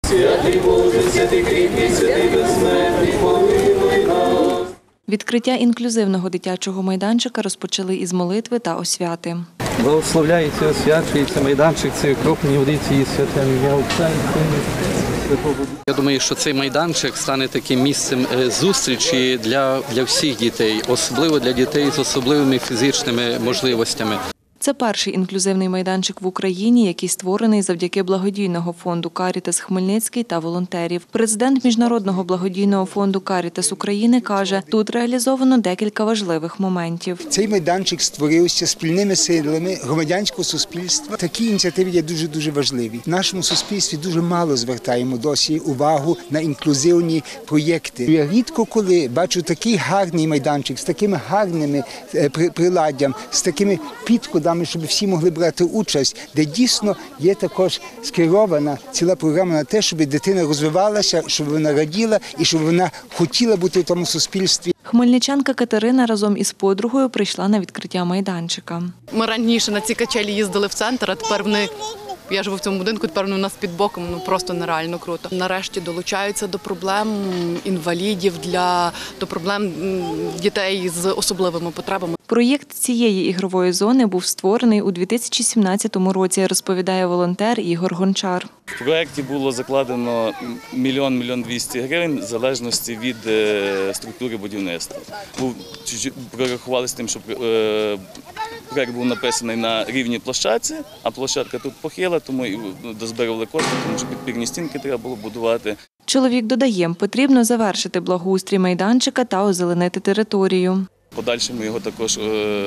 Святий Боже, святий кріпкий, святий безсмертний, помилуй нас. Відкриття інклюзивного дитячого майданчика розпочали із молитви та освяти. Благословляється, освячується майданчик, це окроплені водиці і святе ім'я Отця і Сина і Святого Духа. Я думаю, що цей майданчик стане таким місцем зустрічі для всіх дітей, особливо для дітей з особливими фізичними можливостями. Це перший інклюзивний майданчик в Україні, який створений завдяки благодійного фонду «Карітас Хмельницький» та волонтерів. Президент Міжнародного благодійного фонду «Карітас України» каже, тут реалізовано декілька важливих моментів. Цей майданчик створився спільними силами громадянського суспільства. Такі ініціативи є дуже важливі. В нашому суспільстві дуже мало звертаємо досі увагу на інклюзивні проєкти. Я рідко коли бачу такий гарний майданчик з такими гарними приладдям, з такими підходами, щоб всі могли брати участь, де дійсно є також скерована ціла програма на те, щоб дитина розвивалася, щоб вона раділа і щоб вона хотіла бути в тому суспільстві. Хмельничанка Катерина разом із подругою прийшла на відкриття майданчика. Ми раніше на ці качелі їздили в центр, а тепер вони, я живу в цьому будинку, тепер вони у нас під боком, просто нереально круто. Нарешті долучаються до проблем інвалідів, до проблем дітей з особливими потребами. Проєкт цієї ігрової зони був створений у 2017 році, розповідає волонтер Ігор Гончар. В проєкті було закладено 1 мільйон 200 гривень в залежності від структури будівництва. Прорахували з тим, що проєкт був написаний на рівній площадці, а площадка тут похила, тому і дозбирали кошти, тому що підпірні стінки треба було будувати. Чоловік додає, потрібно завершити благоустрій майданчика та озеленити територію. Подальшому його також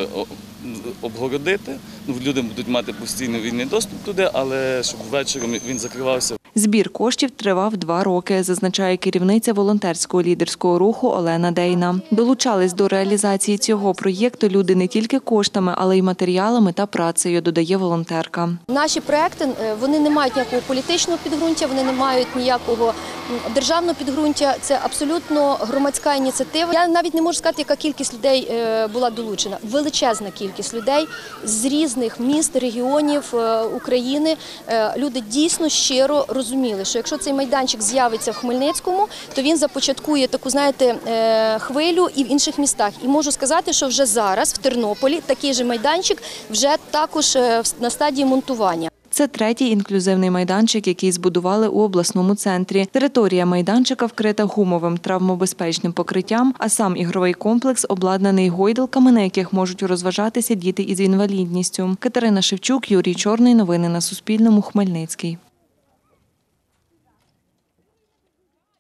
обгородити. Люди будуть мати постійно вільний доступ туди, але щоб ввечері він закривався. Збір коштів тривав 2 роки, зазначає керівниця волонтерського лідерського руху Олена Дейна. Долучались до реалізації цього проєкту люди не тільки коштами, але й матеріалами та працею, додає волонтерка. Наші проекти, вони не мають ніякого політичного підґрунтя, вони не мають ніякого державного підґрунтя. Це абсолютно громадська ініціатива. Я навіть не можу сказати, яка кількість людей була долучена. Величезна кількість людей з різних міст, регіонів України. Люди дійсно щиро розуміли, що якщо цей майданчик з'явиться в Хмельницькому, то він започаткує таку, знаєте, хвилю і в інших містах. І можу сказати, що вже зараз в Тернополі такий же майданчик вже також на стадії монтування. Це третій інклюзивний майданчик, який збудували у обласному центрі. Територія майданчика вкрита гумовим травмобезпечним покриттям, а сам ігровий комплекс обладнаний гойдалками, на яких можуть розважатися діти із інвалідністю. Катерина Шевчук, Юрій Чорний. Новини на Суспільному. Хмельницький.